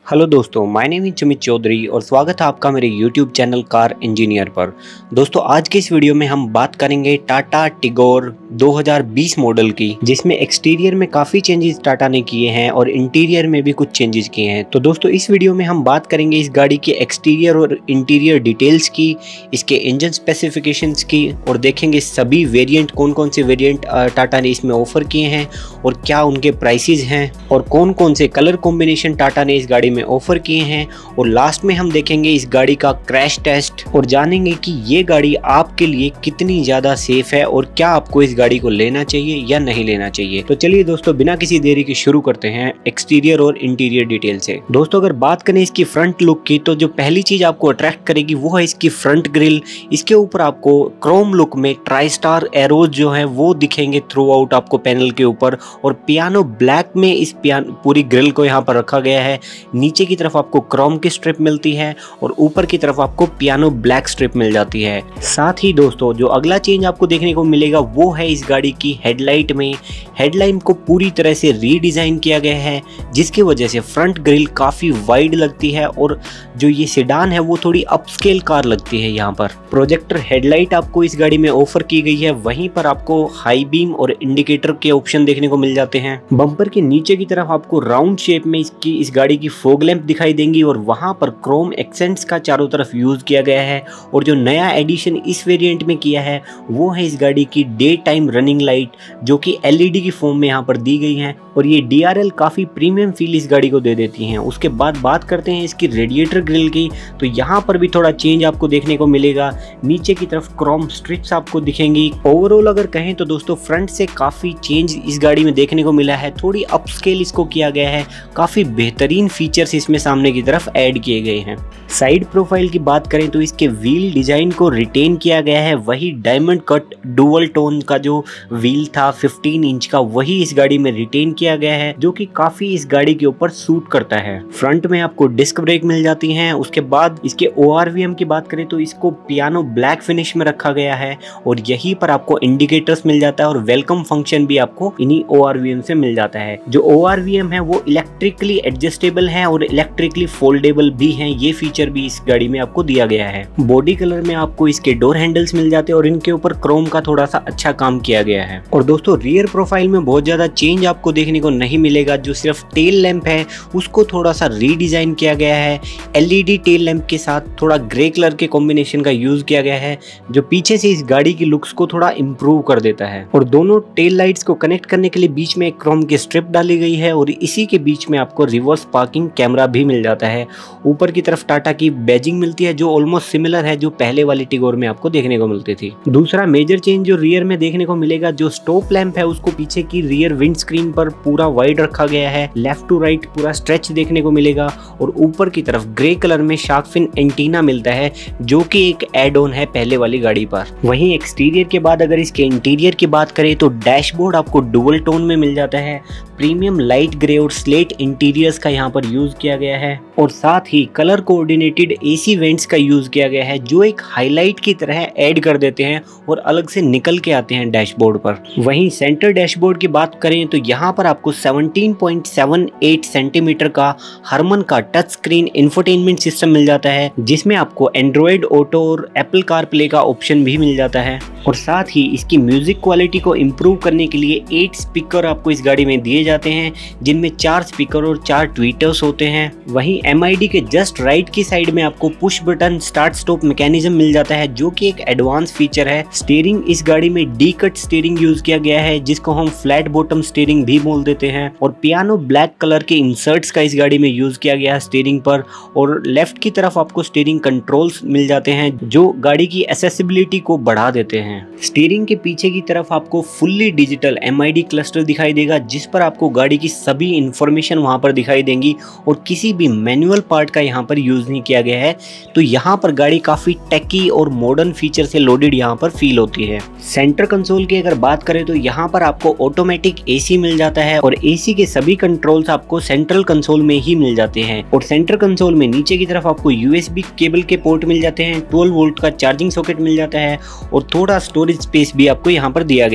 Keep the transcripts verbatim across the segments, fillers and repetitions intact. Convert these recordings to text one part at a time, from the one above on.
Hello दोस्तों, my name is Sumit Chaudhary और स्वागत है आपका मेरे यूट्यूब चैनल कार इंजीनियर पर। दोस्तों, आज के इस वीडियो में हम बात करेंगे टाटा टिगोर दो हज़ार बीस मॉडल की, जिसमें एक्सटीरियर में काफ़ी चेंजेस टाटा ने किए हैं और इंटीरियर में भी कुछ चेंजेस किए हैं। तो दोस्तों, इस वीडियो में हम बात करेंगे इस गाड़ी के एक्सटीरियर और इंटीरियर डिटेल्स की, इसके इंजन स्पेसिफिकेशंस की, और देखेंगे सभी वेरिएंट, कौन कौन से वेरिएंट टाटा ने इसमें ऑफर किए हैं और क्या उनके प्राइसेस हैं और कौन कौन से कलर कॉम्बिनेशन टाटा ने इस गाड़ी में ऑफर किए हैं। और लास्ट में हम देखेंगे इस गाड़ी का क्रैश टेस्ट और जानेंगे कि ये गाड़ी आपके लिए कितनी ज़्यादा सेफ है और क्या आपको इस गाड़ी को लेना चाहिए या नहीं लेना चाहिए। तो चलिए दोस्तों, बिना किसी देरी के शुरू करते हैं एक्सटीरियर और इंटीरियर डिटेल से। दोस्तों, अगर बात करें इसकी फ्रंट लुक की, तो जो पहली चीज आपको अट्रैक्ट करेगी वो है इसकी फ्रंट ग्रिल। इसके ऊपर आपको क्रोम लुक में ट्राई स्टार एरोज जो है वो दिखेंगे थ्रू आउट आपको पैनल के ऊपर, और पियानो ब्लैक में इस पियानो पूरी ग्रिल को यहाँ पर रखा गया है। नीचे की तरफ आपको क्रोम की स्ट्रिप मिलती है और ऊपर की तरफ आपको पियानो ब्लैक स्ट्रिप मिल जाती है। साथ ही दोस्तों, जो अगला चेंज आपको देखने को मिलेगा वो है इस गाड़ी की हेडलाइट में। हेडलाइट को पूरी तरह से रीडिजाइन किया गया है, जिसकी वजह से फ्रंट ग्रिल काफी वाइड लगती है और जो ये सेडान है वो थोड़ी अपस्केल कार लगती है। यहाँ पर प्रोजेक्टर हेडलाइट आपको इस गाड़ी में ऑफर की गई है। वहीं पर आपको हाई बीम और इंडिकेटर के ऑप्शन देखने को मिल जाते हैं। बम्पर के नीचे की तरफ आपको राउंड शेप में इसकी इस गाड़ी की फोग लैंप दिखाई देंगी और वहां पर क्रोम एक्सेंट्स का चारों तरफ यूज किया गया है। और जो नया एडिशन इस वेरिएंट में किया है वो है इस गाड़ी की डे टाइम रनिंग लाइट, जो कि एलईडी की फॉर्म में यहाँ पर दी गई है और ये डीआरएल काफी प्रीमियम फील इस गाड़ी को दे देती हैं। उसके बाद बात करते हैं इसकी रेडिएटर ग्रिल की, तो यहाँ पर भी थोड़ा चेंज आपको देखने को मिलेगा। नीचे की तरफ क्रोम स्ट्रिप्स आपको दिखेंगी। ओवरऑल अगर कहें तो दोस्तों, फ्रंट से काफी चेंज इस गाड़ी में देखने को मिला है। थोड़ी अपस्केल इसको किया गया है, काफी बेहतरीन फीचर्स इसमें सामने की तरफ ऐड किए गए हैं। साइड प्रोफाइल की बात करें तो इसके व्हील डिजाइन को रिटेन किया गया है। वही डायमंड कट डुअल टोन का जो व्हील था पंद्रह इंच का, वही इस गाड़ी में रिटेन किया गया है, जो कि काफी इस गाड़ी के ऊपर सूट करता है। फ्रंट में आपको डिस्क ब्रेक मिल जाती हैं। उसके बाद इसके ओआरवीएम की बात करें तो इसको पियानो ब्लैक फिनिश में रखा गया है और यहीं पर आपको इंडिकेटर्स मिल जाता है और वेलकम फंक्शन भी आपको इन्हीं ओआरवीएम से मिल जाता है। जो ओआरवीएम है वो इलेक्ट्रिकली एडजस्टेबल है और इलेक्ट्रिकली फोल्डेबल भी हैं। ये फीचर भी इस गाड़ी में आपको दिया गया है। बॉडी कलर में आपको इसके डोर हैंडल्स मिल जाते हैं और इनके ऊपर क्रोम का थोड़ा सा अच्छा काम किया गया है। और दोस्तों, रियर प्रोफाइल में बहुत ज्यादा चेंज आपको देखने को नहीं मिलेगा। जो सिर्फ टेल लैंप है उसको थोड़ा सा रीडिजाइन किया गया है। एलईडी टेल लैंप के साथ थोड़ा ग्रे कलर के कॉम्बिनेशन का यूज किया गया है, जो पीछे से इस गाड़ी की लुक्स को थोड़ा इंप्रूव कर देता है। और दोनों टेल लाइट्स को कनेक्ट करने के लिए बीच में एक क्रोम की स्ट्रिप डाली गई है और इसी के बीच में आपको रिवर्स पार्किंग कैमरा भी मिल जाता है। ऊपर की तरफ टाटा की बैजिंग मिलती है, जो ऑलमोस्ट सिमिलर है जो पहले वाली टिगोर में आपको देखने को मिलती थी। दूसरा मेजर चेंज जो रियर में देखने को मिलेगा, जो स्टॉप लैंप है उसको पीछे की रियर विंड स्क्रीन पर पूरा वाइड रखा गया है। लेफ्ट टू राइट पूरा स्ट्रेच देखने को मिलेगा और ऊपर की तरफ ग्रे कलर में शार्क फिन एंटीना मिलता है, जो कि एक एड ऑन है पहले वाली गाड़ी पर। वहीं एक्सटीरियर के बाद अगर इसके इंटीरियर की बात करें तो डैशबोर्ड आपको डुअल टोन में मिल जाता है। प्रीमियम लाइट ग्रे और स्लेट इंटीरियर्स का यहाँ पर यूज किया गया है और साथ ही कलर कोऑर्डिनेटेड एसी वेंट्स का यूज किया गया है, जो एक हाईलाइट की तरह ऐड कर देते हैं और अलग से निकल के आते हैं डैशबोर्ड पर। वहीं सेंटर डैशबोर्ड की बात करें तो यहाँ पर आपको सत्रह पॉइंट सात आठ सेंटीमीटर का हरमन का टच स्क्रीन इंफोटेनमेंट सिस्टम मिल जाता है, जिसमें आपको एंड्रॉयड ऑटो और एप्पल कार प्ले का ऑप्शन भी मिल जाता है। और साथ ही इसकी म्यूजिक क्वालिटी को इम्प्रूव करने के लिए एट स्पीकर आपको इस गाड़ी में दिए जाते हैं, जिनमें चार स्पीकर और चार ट्वीटर्स होते हैं। वहीं एमआईडी के जस्ट राइट की साइड में आपको push button start stop mechanism मिल जाता है, जो कि एक एडवांस फीचर है। स्टीयरिंग इस गाड़ी में डी कट स्टीयरिंग यूज किया गया है, जिसको हम फ्लैट बॉटम स्टीयरिंग भी बोल देते हैं। और पियानो ब्लैक कलर के इंसर्ट्स का इस गाड़ी में यूज किया गया है स्टीयरिंग पर। और लेफ्ट की तरफ आपको स्टीयरिंग कंट्रोल्स मिल जाते हैं, जो गाड़ी की एक्सेसिबिलिटी को बढ़ा देते हैं। स्टीयरिंग के पीछे की तरफ आपको फुल्ली डिजिटल एमआईडी क्लस्टर दिखाई देगा, जिस पर आपको गाड़ी की सभी इंफॉर्मेशन वहां पर दिखाई देंगी और किसी भी मैनुअल पार्ट का यहाँ पर यूज नहीं किया गया है। तो यहाँ पर गाड़ी काफी टेकी और मॉडर्न फीचर से लोडेड यहाँ पर फील होती है। सेंटर कंसोल की अगर बात करें तो यहाँ पर आपको ऑटोमेटिक एसी मिल जाता है और एसी के सभी कंट्रोल्स आपको सेंट्रल कंसोल में ही मिल जाते हैं। और सेंटर कंसोल में नीचे की तरफ आपको यूएसबी केबल के पोर्ट मिल जाते हैं, ट्वेल्व वोल्ट का चार्जिंग सॉकेट मिल जाता है और थोड़ा स्टोरेज स्पेस भी आपको यहाँ पर दिया गया है।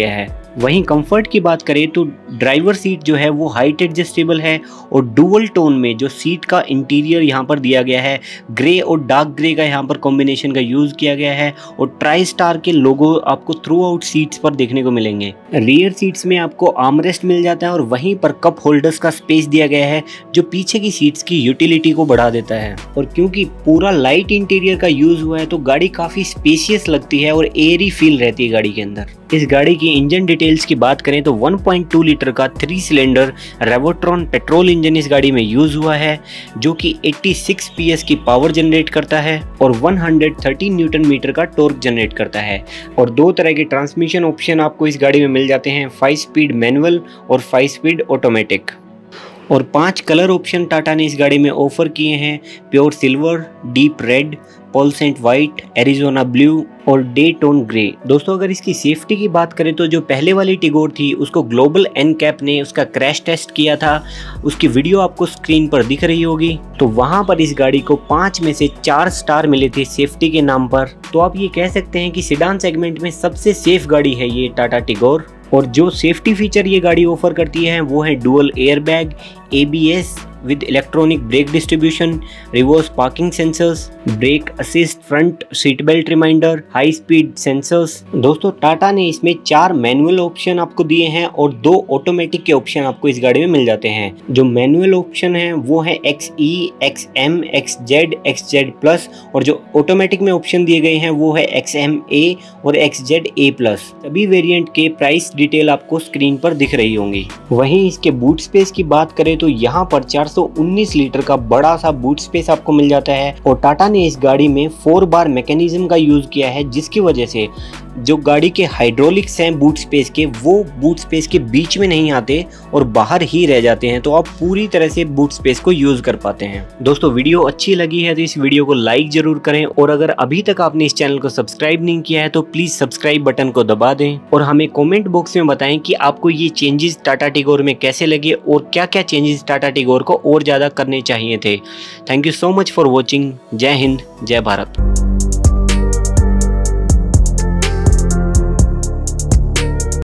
वहीं कंफर्ट की बात करें तो ड्राइवर सीट जो है वो हाइट एडजस्टेबल है और डुअल टोन में जो सीट का इंटीरियर यहाँ पर दिया गया है, ग्रे और डार्क ग्रे का यहाँ पर कॉम्बिनेशन का यूज़ किया गया है और ट्राई स्टार के लोगो आपको थ्रू आउट सीट्स पर देखने को मिलेंगे। रियर सीट्स में आपको आर्मरेस्ट मिल जाता है और वहीं पर कप होल्डर्स का स्पेस दिया गया है जो पीछे की सीट्स की यूटिलिटी को बढ़ा देता है। और क्योंकि पूरा लाइट इंटीरियर का यूज़ हुआ है तो गाड़ी काफ़ी स्पेशियस लगती है और एयरी फील रहती है गाड़ी के अंदर। इस गाड़ी की इंजन डिटेल्स की बात करें तो वन पॉइंट टू लीटर का three cylinder Revotron petrol engine इस गाड़ी में यूज हुआ है जो कि छियासी पीएस की पावर जनरेट करता है और एक सौ तीन न्यूटन मीटर का टॉर्क जनरेट करता है। और दो तरह के ट्रांसमिशन ऑप्शन आपको इस गाड़ी में मिल जाते हैं, फाइव स्पीड मैनुअल और फाइव स्पीड ऑटोमेटिक। और पांच कलर ऑप्शन टाटा ने इस गाड़ी में ऑफर किए हैं, pure silver, deep red, pearlescent white, Arizona blue और डे टोन ग्रे। दोस्तों अगर इसकी सेफ्टी की बात करें तो जो पहले वाली टिगोर थी उसको ग्लोबल एनकैप ने उसका क्रैश टेस्ट किया था, उसकी वीडियो आपको स्क्रीन पर दिख रही होगी। तो वहां पर इस गाड़ी को पाँच में से चार स्टार मिले थे सेफ्टी के नाम पर। तो आप ये कह सकते हैं कि सेडान सेगमेंट में सबसे सेफ गाड़ी है ये टाटा टिगोर। और जो सेफ्टी फीचर ये गाड़ी ऑफर करती है वो है dual airbag, A B S with electronic brake distribution, reverse parking sensors, brake assist, front seat belt reminder, high speed sensors. दोस्तों टाटा ने इसमें चार मैनुअल ऑप्शन आपको दिए हैं और दो ऑटोमेटिक के ऑप्शन आपको इस गाड़ी में मिल जाते हैं। जो मैनुअल ऑप्शन है वो है X E, X M, X Z, X Z plus और जो ऑटोमेटिक में ऑप्शन दिए गए हैं वो है एक्स एम ए और एक्स जेड ए प्लस। सभी वेरिएंट के प्राइस डिटेल आपको स्क्रीन पर दिख रही होंगी। वहीं इसके बूट स्पेस की बात करें तो यहाँ पर चार सौ उन्नीस लीटर का बड़ा सा बूट स्पेस आपको मिल जाता है और टाटा ने इस गाड़ी में फोर बार मैकेनिज्म का यूज किया है जिसकी वजह से जो गाड़ी के हाइड्रोलिक्स हैं बूट स्पेस के वो बूट स्पेस के बीच में नहीं आते और बाहर ही रह जाते हैं, तो आप पूरी तरह से बूट स्पेस को यूज कर पाते हैं। दोस्तों वीडियो अच्छी लगी है तो इस वीडियो को लाइक जरूर करें और अगर अभी तक आपने इस चैनल को सब्सक्राइब नहीं किया है तो प्लीज सब्सक्राइब बटन को दबा दें और हमें कॉमेंट बॉक्स में बताएं कि आपको ये चेंजेस टाटा टिगोर में कैसे लगे और क्या क्या चेंजेस टाटा टिगोर को और ज्यादा करने चाहिए थे। Thank you so much for watching. जय हिंद, जय भारत।